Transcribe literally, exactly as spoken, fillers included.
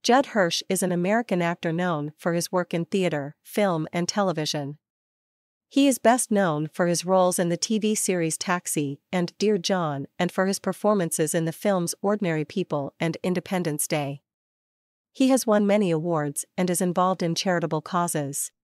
Judd Hirsch is an American actor known for his work in theater, film and television. He is best known for his roles in the T V series Taxi and Dear John, and for his performances in the films Ordinary People and Independence Day. He has won many awards and is involved in charitable causes.